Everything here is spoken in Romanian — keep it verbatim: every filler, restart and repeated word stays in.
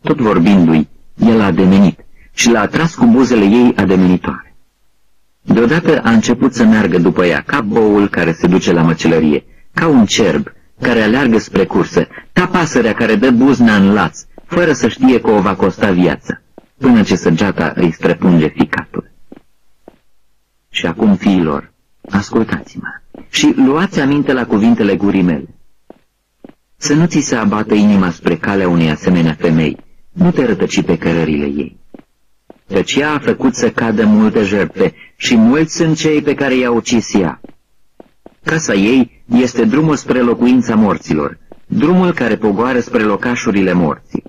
Tot vorbindu-i, el a ademenit și l-a atras cu buzele ei ademenitoare. Deodată a început să meargă după ea, ca boul care se duce la măcelărie, ca un cerb care aleargă spre cursă, ca pasărea care dă buzna în laț, fără să știe că o va costa viața, până ce săgeata îi străpunge ficatul. Și acum, fiilor, ascultați-mă și luați aminte la cuvintele gurii mele. Să nu ți se abată inima spre calea unei asemenea femei, nu te rătăci pe cărările ei. Căci ea a făcut să cadă multe jertfe și mulți sunt cei pe care i-a ucis ea. Casa ei este drumul spre locuința morților, drumul care pogoară spre locașurile morții.